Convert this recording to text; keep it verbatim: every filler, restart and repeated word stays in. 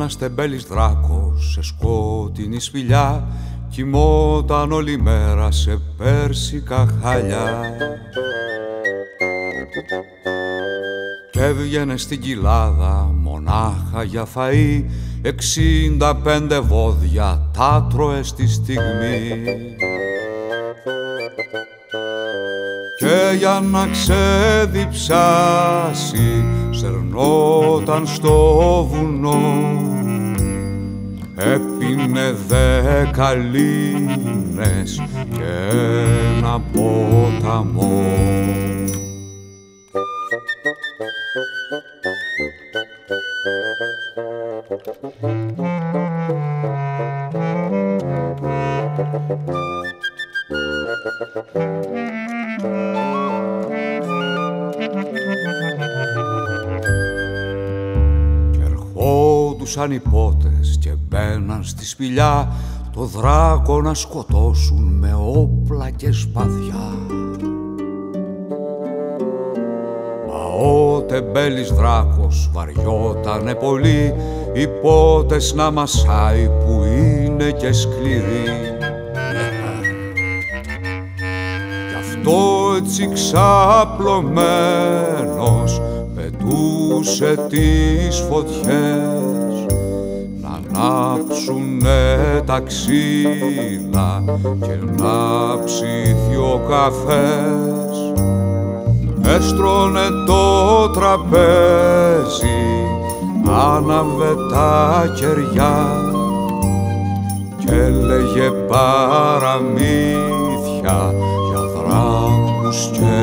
ένας τεμπέλης δράκος σε σκότεινη σπηλιά κοιμόταν όλη μέρα σε πέρσικα χαλιά. Κι έβγαινε στην κοιλάδα μονάχα για φαΐ, εξήντα πέντε βόδια τα τρώε στη στιγμή. Και για να ξεδιψάσει σερνόταν στο βουνό, έπινε δέκα λίμνες και ένα ποταμό. Κι ερχόντουσαν οι πότες και μπαίναν στη σπηλιά το δράκο να σκοτώσουν με όπλα και σπαθιά. Μα ο τεμπέλης δράκος βαριότανε πολύ, οι πότες να μασάει που είναι και σκληροί. Γι' αυτό έτσι ξαπλωμένος πετούσε τις φωτιές να ανάψουνε τα ξύλα και να ψήθει ο καφές. Έστρωνε το τραπέζι, άναβε τα κεριά και έλεγε παραμύθια για δράκους και